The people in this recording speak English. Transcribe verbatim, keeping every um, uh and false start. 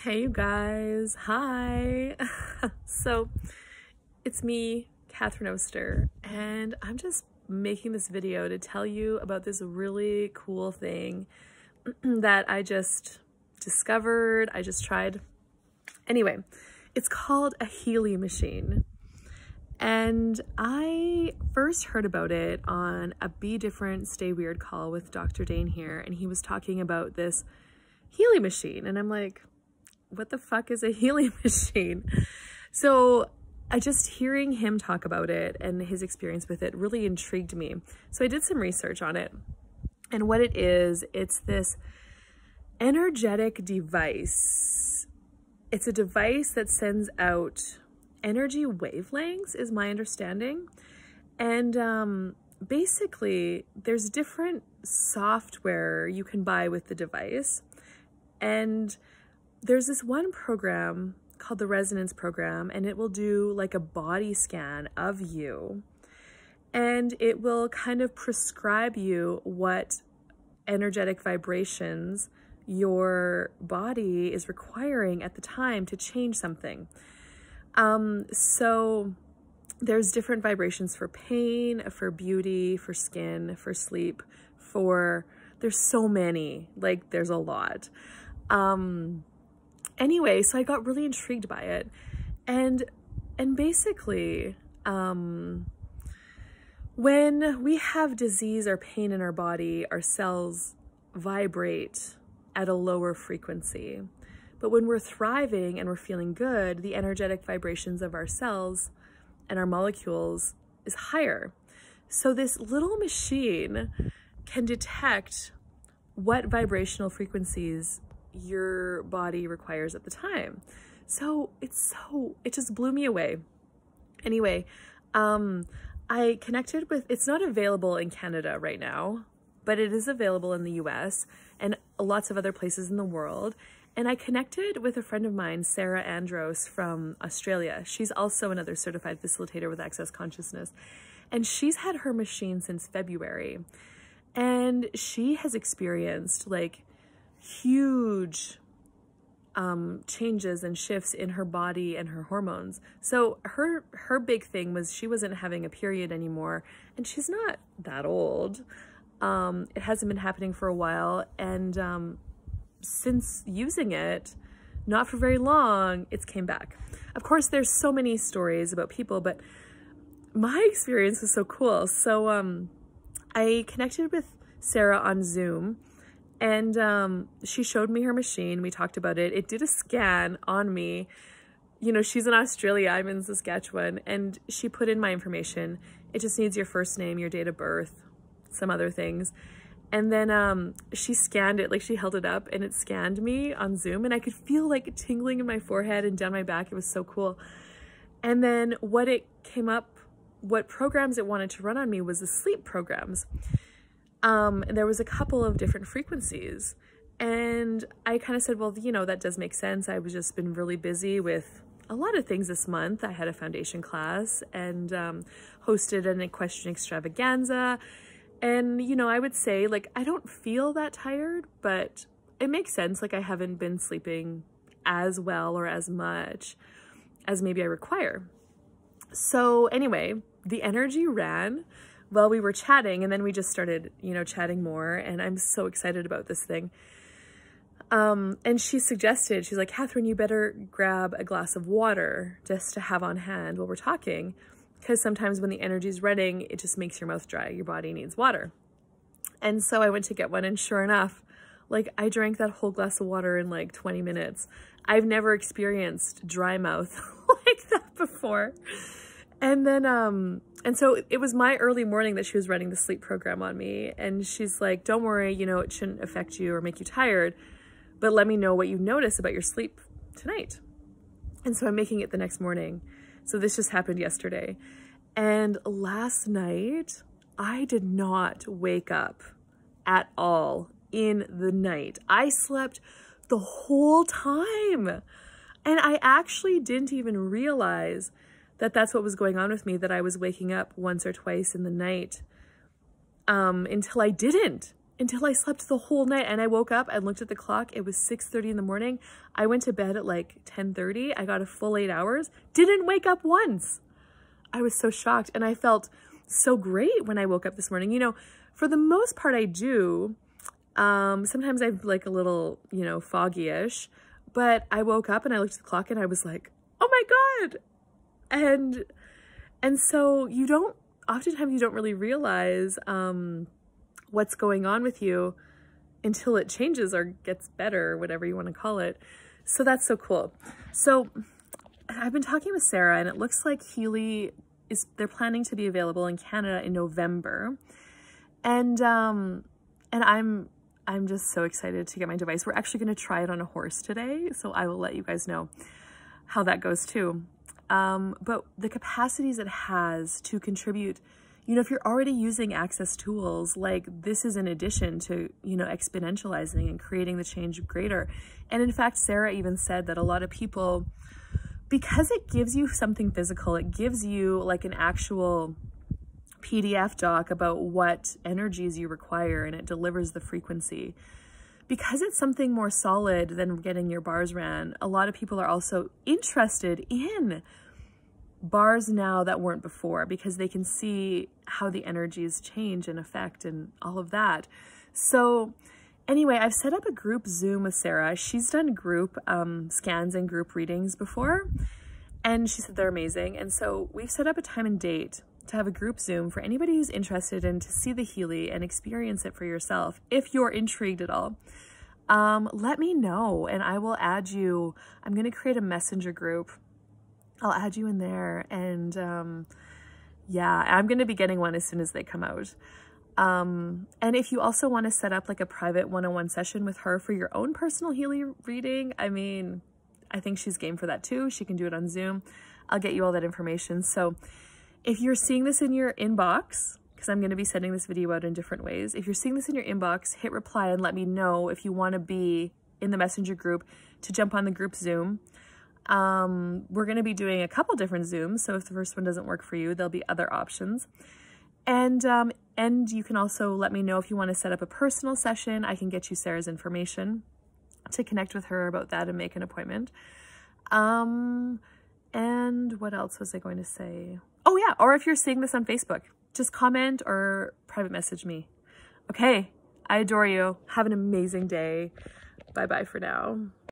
Hey you guys, hi. So it's me, Katherine Oster, and I'm just making this video to tell you about this really cool thing that I just discovered, I just tried. Anyway, it's called a Healy machine. And I first heard about it on a Be Different, Stay Weird call with Doctor Dane here, and he was talking about this Healy machine, and I'm like, what the fuck is a Healy machine? So I just hearing him talk about it and his experience with it really intrigued me. So I did some research on it, and what it is, it's this energetic device. It's a device that sends out energy wavelengths, is my understanding. And um, basically there's different software you can buy with the device. And there's this one program called the Resonance program, and it will do like a body scan of you, and it will kind of prescribe you what energetic vibrations your body is requiring at the time to change something. Um, so there's different vibrations for pain, for beauty, for skin, for sleep, for, there's so many, like there's a lot. Um, Anyway, so I got really intrigued by it, and and basically, um, when we have disease or pain in our body, our cells vibrate at a lower frequency. But when we're thriving and we're feeling good, the energetic vibrations of our cells and our molecules is higher. So this little machine can detect what vibrational frequencies your body requires at the time. So it's so, it just blew me away. Anyway, um, I connected with, it's not available in Canada right now, but it is available in the U S and lots of other places in the world. And I connected with a friend of mine, Sarah Andros from Australia. She's also another certified facilitator with Access Consciousness. And she's had her machine since February. And she has experienced like huge um, changes and shifts in her body and her hormones. So her her big thing was she wasn't having a period anymore, and she's not that old. Um, it hasn't been happening for a while, and um, since using it, not for very long, it's came back. Of course, there's so many stories about people, but my experience was so cool. So um, I connected with Sarah on Zoom, and um, she showed me her machine. We talked about it. It did a scan on me. You know, she's in Australia, I'm in Saskatchewan, and she put in my information. It just needs your first name, your date of birth, some other things. And then um, she scanned it, like she held it up and it scanned me on Zoom, and I could feel like tingling in my forehead and down my back. It was so cool. And then what it came up, what programs it wanted to run on me was the sleep programs. Um, and there was a couple of different frequencies, and I kind of said, well, you know, that does make sense. I've just been really busy with a lot of things this month. I had a foundation class and um, hosted an equestrian extravaganza. And, you know, I would say like, I don't feel that tired, but it makes sense. Like I haven't been sleeping as well or as much as maybe I require. So anyway, the energy ran while we were chatting, and then we just started, you know, chatting more, and I'm so excited about this thing. Um, and she suggested, she's like, Katherine, you better grab a glass of water just to have on hand while we're talking, because sometimes when the energy's running, it just makes your mouth dry. Your body needs water. And so I went to get one, and sure enough, like I drank that whole glass of water in like twenty minutes. I've never experienced dry mouth like that before. And then, um, and so it was my early morning that she was running the sleep program on me. And she's like, don't worry, you know, it shouldn't affect you or make you tired, but let me know what you notice about your sleep tonight. And so I'm making it the next morning. So this just happened yesterday. And last night, I did not wake up at all in the night. I slept the whole time. And I actually didn't even realize that that's what was going on with me, that I was waking up once or twice in the night um, until I didn't. until I slept the whole night. And I woke up and looked at the clock. It was six thirty in the morning. I went to bed at like ten thirty. I got a full eight hours. Didn't wake up once. I was so shocked. And I felt so great when I woke up this morning. You know, for the most part I do. Um, sometimes I'm like a little, you know, foggy-ish. But I woke up and I looked at the clock and I was like, oh my God. And, and so you don't, oftentimes you don't really realize um, what's going on with you until it changes or gets better, whatever you want to call it. So that's so cool. So I've been talking with Sarah, and it looks like Healy is, they're planning to be available in Canada in November. And, um, and I'm, I'm just so excited to get my device. We're actually going to try it on a horse today, so I will let you guys know how that goes too. Um, but the capacities it has to contribute, you know, if you're already using Access tools, like this is in addition to, you know, exponentializing and creating the change greater. And in fact, Sarah even said that a lot of people, because it gives you something physical, it gives you like an actual P D F doc about what energies you require, and it delivers the frequency. Because it's something more solid than getting your bars ran, a lot of people are also interested in bars now that weren't before, because they can see how the energies change and affect and all of that. So anyway, I've set up a group Zoom with Sarah. She's done group um, scans and group readings before, and she said they're amazing. And so we've set up a time and date to have a group Zoom for anybody who's interested in to see the Healy and experience it for yourself. If you're intrigued at all, um, let me know and I will add you. I'm going to create a messenger group. I'll add you in there. And um, yeah, I'm going to be getting one as soon as they come out. Um, and if you also want to set up like a private one-on-one session with her for your own personal Healy reading, I mean, I think she's game for that too. She can do it on Zoom. I'll get you all that information. So if you're seeing this in your inbox, because I'm going to be sending this video out in different ways, if you're seeing this in your inbox, hit reply and let me know if you want to be in the messenger group to jump on the group Zoom. Um, we're going to be doing a couple different Zooms, so if the first one doesn't work for you, there'll be other options. And, um, and you can also let me know if you want to set up a personal session. I can get you Sarah's information to connect with her about that and make an appointment. Um, and what else was I going to say? Oh yeah, or if you're seeing this on Facebook, just comment or private message me. Okay, I adore you. Have an amazing day. Bye-bye for now.